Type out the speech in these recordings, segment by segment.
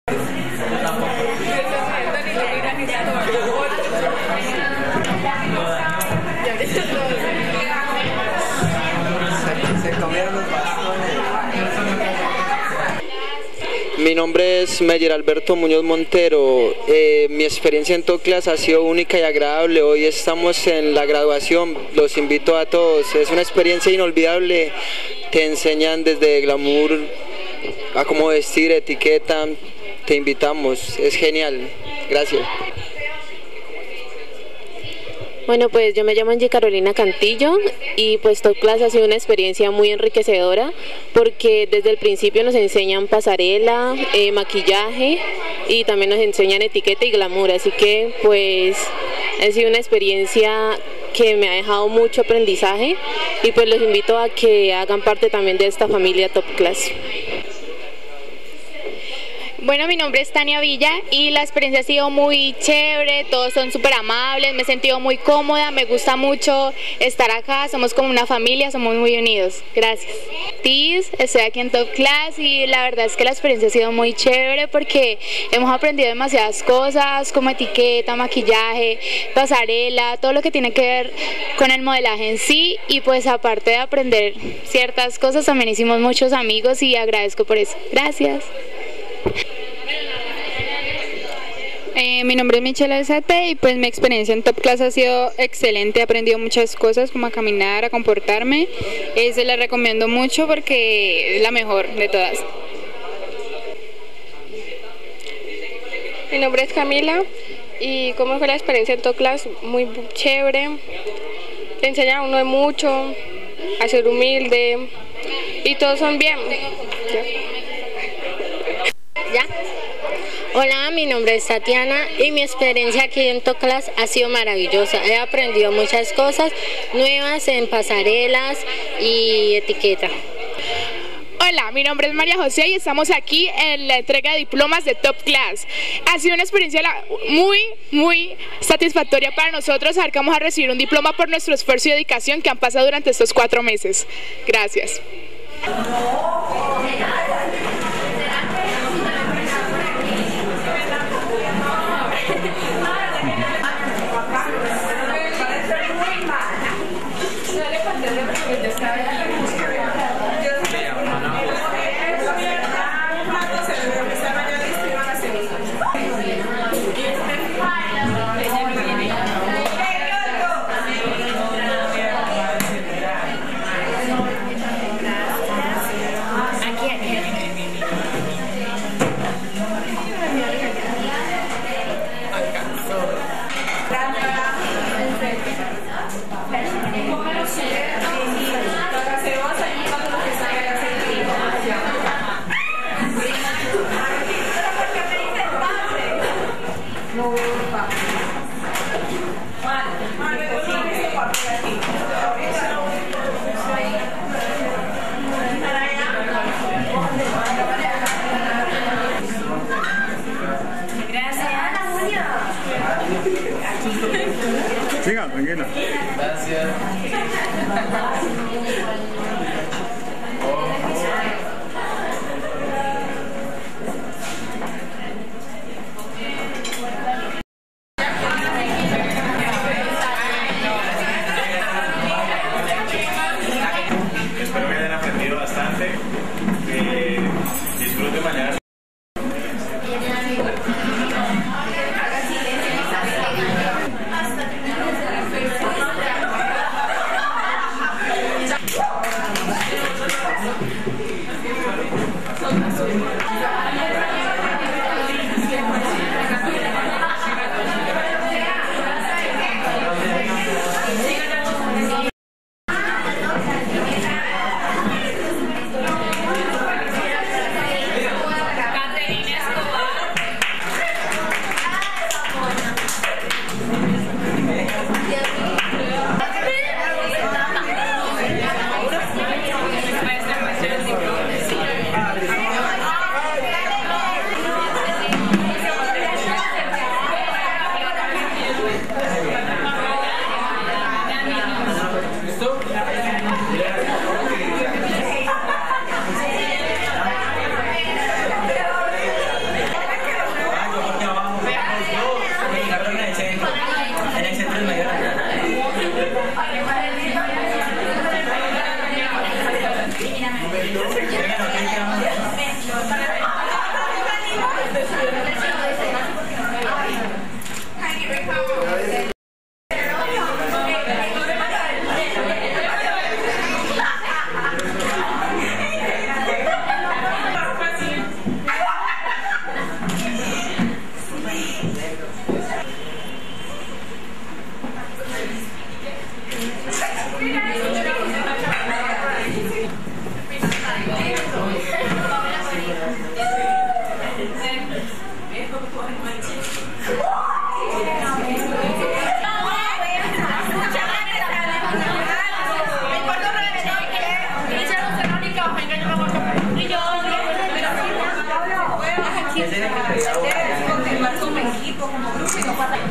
Se comieron los bastones. Mi nombre es Meyer Alberto Muñoz Montero. Mi experiencia en TopClass ha sido única y agradable. Hoy estamos en la graduación, los invito a todos. Es una experiencia inolvidable. Te enseñan desde glamour a cómo vestir, etiqueta. Te invitamos, es genial. Gracias. Bueno, pues yo me llamo Angie Carolina Cantillo y pues TopClass ha sido una experiencia muy enriquecedora porque desde el principio nos enseñan pasarela, maquillaje y también nos enseñan etiqueta y glamour, así que pues ha sido una experiencia que me ha dejado mucho aprendizaje y pues los invito a que hagan parte también de esta familia TopClass. Bueno, mi nombre es Tania Villa y la experiencia ha sido muy chévere, todos son súper amables, me he sentido muy cómoda, me gusta mucho estar acá, somos como una familia, somos muy unidos. Gracias. Estoy aquí en TopClass y la verdad es que la experiencia ha sido muy chévere porque hemos aprendido demasiadas cosas como etiqueta, maquillaje, pasarela, todo lo que tiene que ver con el modelaje en sí y pues aparte de aprender ciertas cosas también hicimos muchos amigos y agradezco por eso. Gracias. Mi nombre es Michelle Alzate y pues mi experiencia en TopClass ha sido excelente, he aprendido muchas cosas como a caminar, a comportarme, se la recomiendo mucho porque es la mejor de todas. Mi nombre es Camila y ¿cómo fue la experiencia en TopClass? Muy chévere, te enseñan a uno de mucho, a ser humilde y todos son bien. ¿Ya? Hola, mi nombre es Tatiana y mi experiencia aquí en TopClass ha sido maravillosa. He aprendido muchas cosas nuevas en pasarelas y etiqueta. Hola, mi nombre es María José y estamos aquí en la entrega de diplomas de TopClass. Ha sido una experiencia muy satisfactoria para nosotros saber que vamos a recibir un diploma por nuestro esfuerzo y dedicación que han pasado durante estos 4 meses. Gracias. Siga, tranquila. Gracias. Espero que hayan aprendido bastante. Disfruten mañana. continuar como equipo, como grupo y no pasar.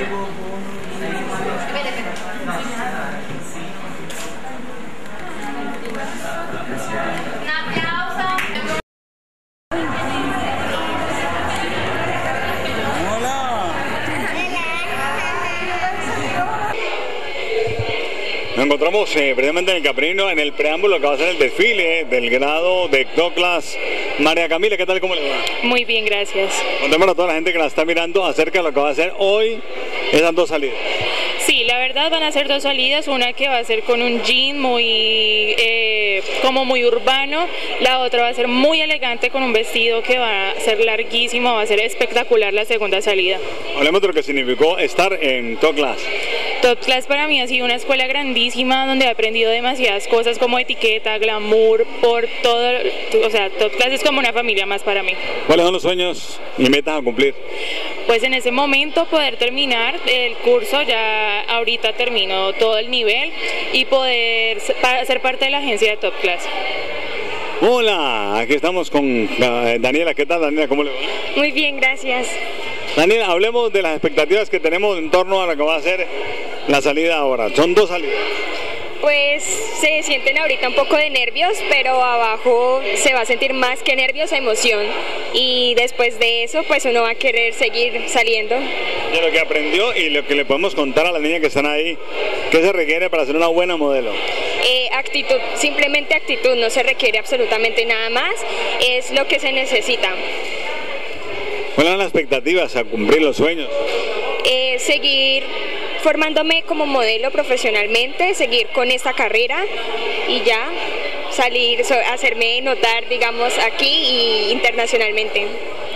Nos encontramos precisamente en el camerino, en el preámbulo que va a ser el desfile del grado de top class. María Camila, ¿qué tal? ¿Cómo le va? Muy bien, gracias. Contémosle a toda la gente que la está mirando acerca de lo que va a hacer hoy esas dos salidas. Sí, la verdad van a ser dos salidas, una que va a ser con un jean muy como muy urbano, la otra va a ser muy elegante con un vestido que va a ser larguísimo, va a ser espectacular la segunda salida. Hablemos de lo que significó estar en Top Class. Top Class para mí ha sido una escuela grandísima donde he aprendido demasiadas cosas como etiqueta, glamour, por todo, o sea, Top Class es como una familia más para mí. ¿Cuáles son los sueños y metas a cumplir? Pues en ese momento poder terminar el curso, ya ahorita termino todo el nivel y poder ser parte de la agencia de Top Class. Hola, aquí estamos con Daniela. ¿Qué tal, Daniela? ¿Cómo le va? Muy bien, gracias. Daniela, hablemos de las expectativas que tenemos en torno a lo que va a ser la salida ahora. Son dos salidas. Pues se sienten ahorita un poco de nervios, pero abajo se va a sentir más que nervios, emoción. Y después de eso, pues uno va a querer seguir saliendo. De lo que aprendió y lo que le podemos contar a las niñas que están ahí, ¿qué se requiere para ser una buena modelo? Actitud, simplemente actitud, no se requiere absolutamente nada más, es lo que se necesita. ¿Cuáles son las expectativas a cumplir los sueños? Seguir formándome como modelo profesionalmente, seguir con esta carrera y ya salir, hacerme notar, digamos, aquí y internacionalmente.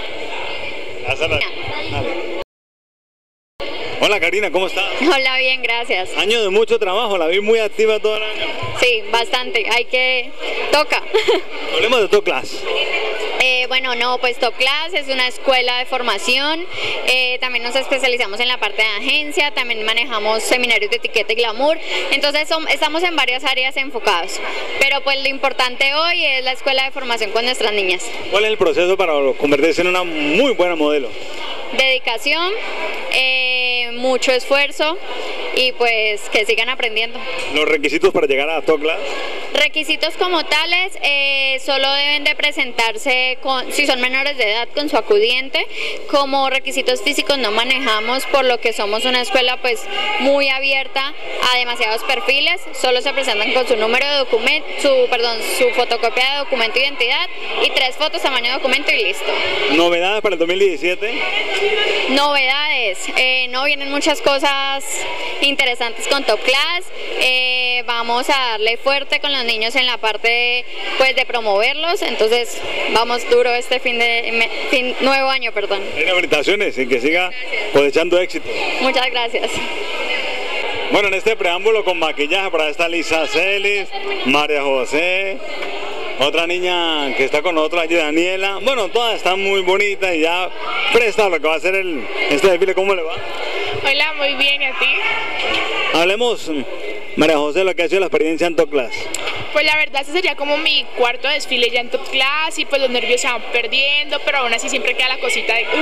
Hola Karina, ¿cómo estás? Hola, bien, gracias. Año de mucho trabajo, la vi muy activa todo el año. Sí, bastante, toca. Hablemos de Top Class. Bueno, no, pues Top Class es una escuela de formación, también nos especializamos en la parte de agencia, también manejamos seminarios de etiqueta y glamour, entonces estamos en varias áreas enfocados, pero pues lo importante hoy es la escuela de formación con nuestras niñas. ¿Cuál es el proceso para convertirse en una muy buena modelo? Dedicación, mucho esfuerzo y pues que sigan aprendiendo. ¿Los requisitos para llegar a Top Class? Requisitos como tales, solo deben de presentarse si son menores de edad con su acudiente. Como requisitos físicos no manejamos, por lo que somos una escuela pues muy abierta a demasiados perfiles, solo se presentan con su número de documento, su fotocopia de documento de identidad y 3 fotos tamaño documento y listo. ¿Novedades para el 2017? Novedades, no vienen muchas cosas interesantes con Top Class, vamos a darle fuerte con los niños en la parte pues de promoverlos, entonces vamos duro este nuevo año, perdón. Felicitaciones y que siga cosechando éxito. Muchas gracias. Bueno, en este preámbulo con maquillaje para esta Lisa Celis, María José, otra niña que está con nosotros allí, Daniela. Bueno, todas están muy bonitas y ya presta lo que va a ser este desfile. ¿Cómo le va? Hola, muy bien, ¿a ti? Hablemos, María José, lo que ha sido la experiencia en Top Class. Pues la verdad ese sería como mi cuarto desfile ya en Top Class y pues los nervios se van perdiendo, pero aún así siempre queda la cosita de...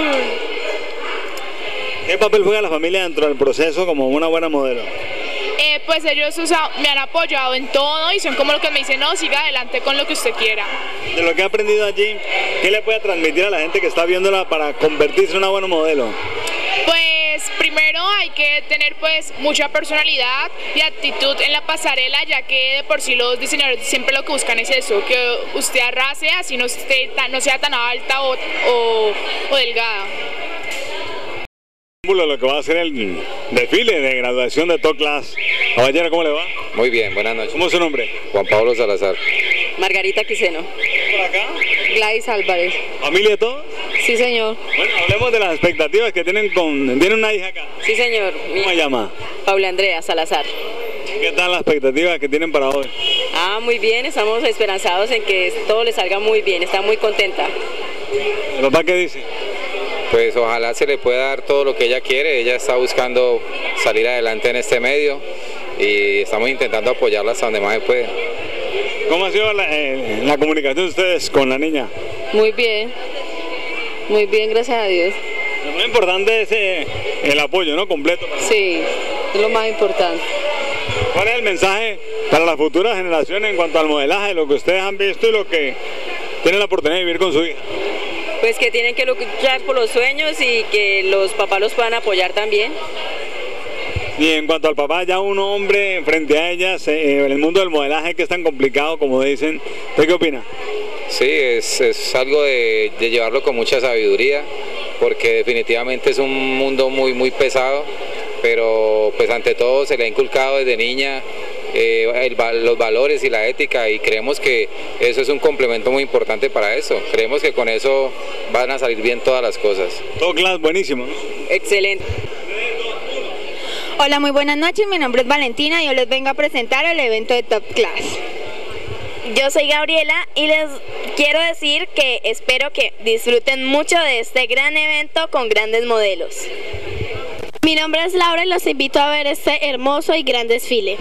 ¿Qué papel juega la familia dentro del proceso como una buena modelo? Pues ellos me han apoyado en todo y son como lo que me dicen, no, siga adelante con lo que usted quiera. De lo que ha aprendido allí, ¿qué le puede transmitir a la gente que está viéndola para convertirse en una buena modelo? Pues primero hay que tener pues mucha personalidad y actitud en la pasarela, ya que de por sí los diseñadores siempre lo que buscan es eso, que usted arrase, así no sea tan alta o delgada. Lo que va a ser el desfile de graduación de Top Class. Caballero, ¿cómo le va? Muy bien, buenas noches. ¿Cómo es su nombre? Juan Pablo Salazar. Margarita Quiseno. ¿Por acá? Gladys Álvarez. ¿Familia de todos? Sí, señor. Bueno, hablemos de las expectativas que tienen ¿Tienen una hija acá? Sí, señor. ¿Cómo se llama? Paula Andrea Salazar. ¿Qué tal las expectativas que tienen para hoy? Muy bien, estamos esperanzados en que todo le salga muy bien, está muy contenta. ¿El papá qué dice? Pues ojalá se le pueda dar todo lo que ella quiere, ella está buscando salir adelante en este medio y estamos intentando apoyarla hasta donde más se puede. ¿Cómo ha sido la comunicación de ustedes con la niña? Muy bien. Muy bien, gracias a Dios. Lo más importante es el apoyo, ¿no? Completo. Sí, es lo más importante. ¿Cuál es el mensaje para las futuras generaciones en cuanto al modelaje, lo que ustedes han visto y lo que tienen la oportunidad de vivir con su hija? Pues que tienen que luchar por los sueños y que los papás los puedan apoyar también. Y en cuanto al papá, ya un hombre frente a ellas, en el mundo del modelaje que es tan complicado, como dicen, ¿usted qué opina? Sí, es algo de llevarlo con mucha sabiduría, porque definitivamente es un mundo muy pesado, pero pues ante todo se le ha inculcado desde niña los valores y la ética, y creemos que eso es un complemento muy importante para eso. Creemos que con eso van a salir bien todas las cosas. Top Class, buenísimo, ¿no? Excelente. Hola, muy buenas noches, mi nombre es Valentina y yo les vengo a presentar el evento de Top Class. Yo soy Gabriela y les quiero decir que espero que disfruten mucho de este gran evento con grandes modelos. Mi nombre es Laura y los invito a ver este hermoso y gran desfile.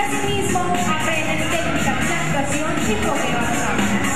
asimismo aprenden técnicas de actuación y fogueo a cámaras.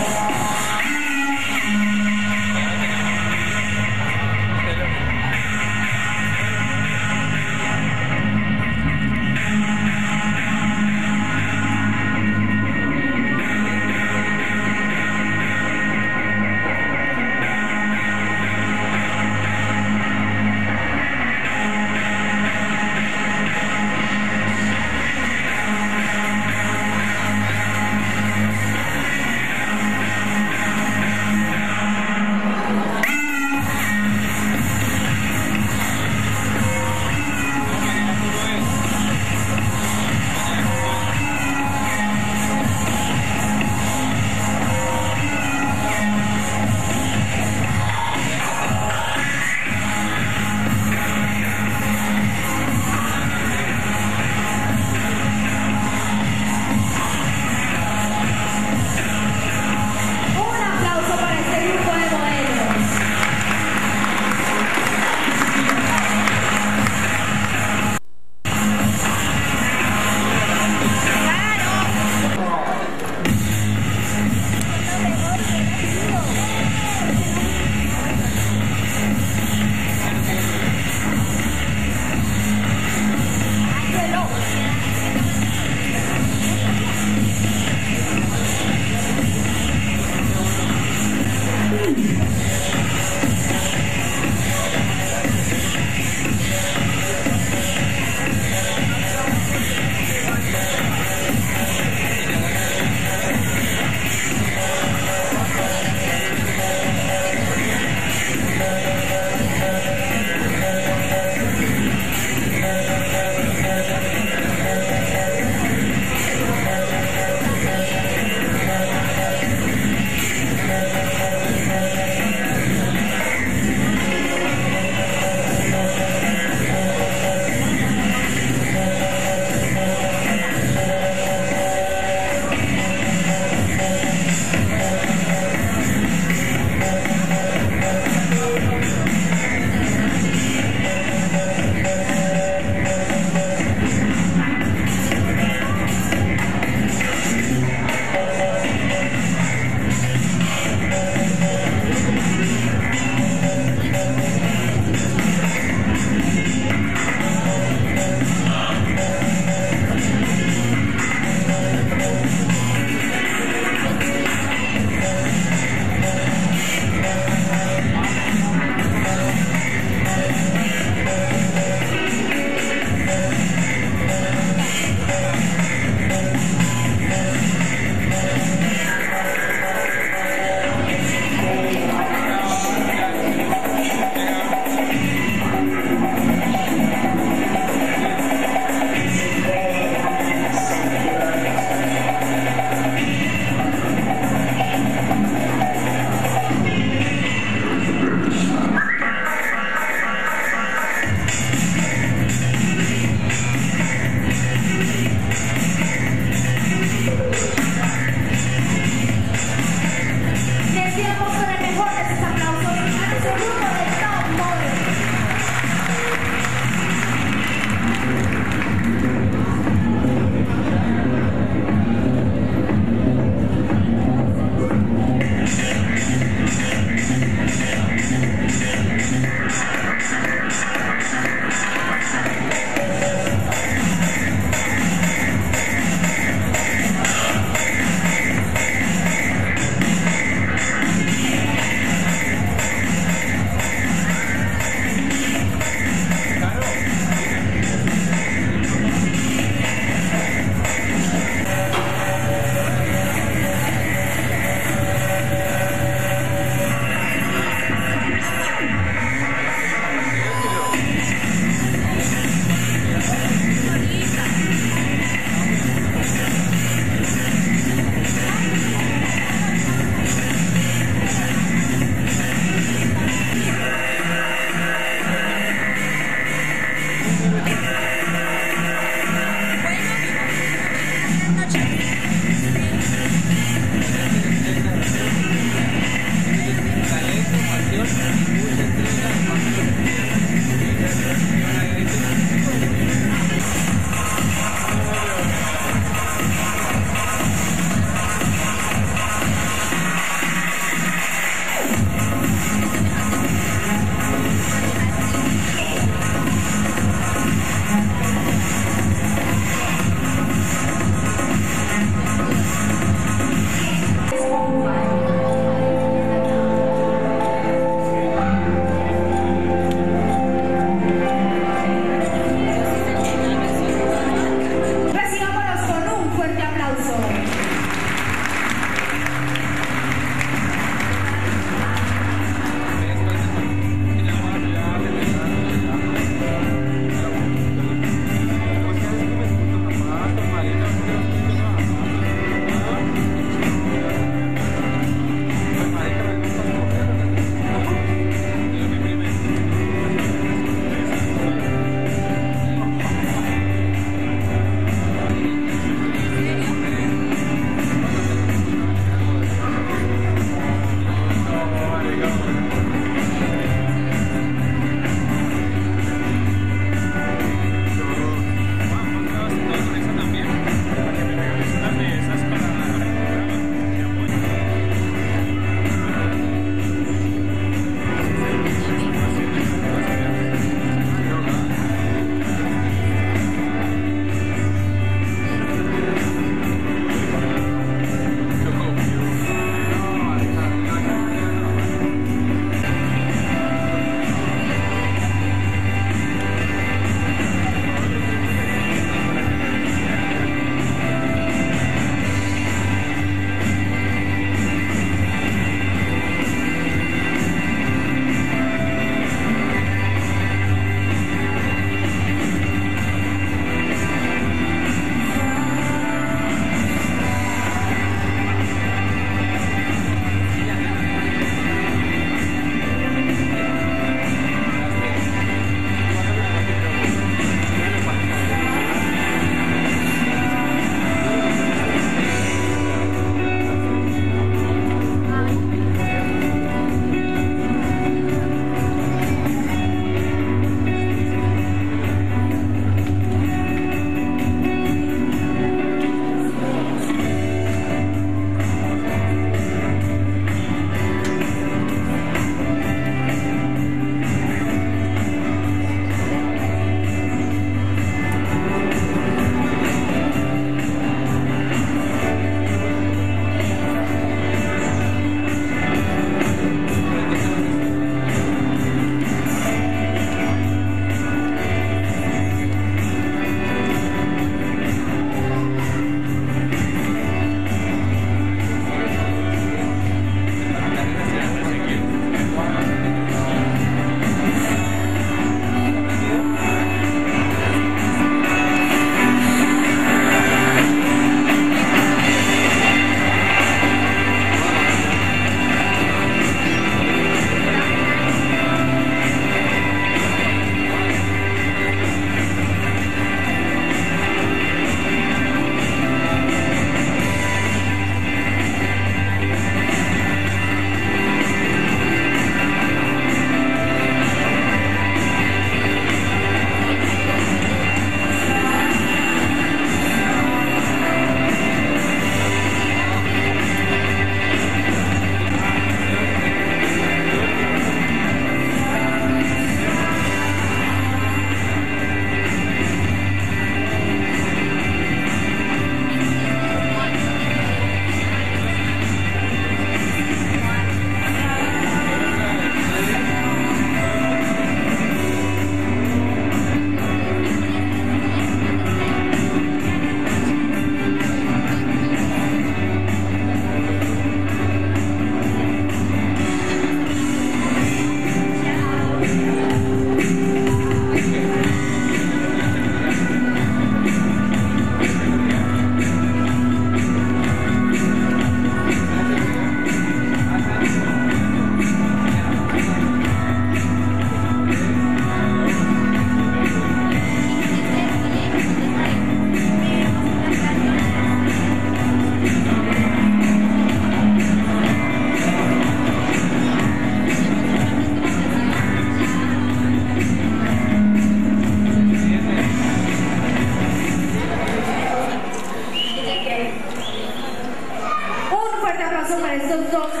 para estos dos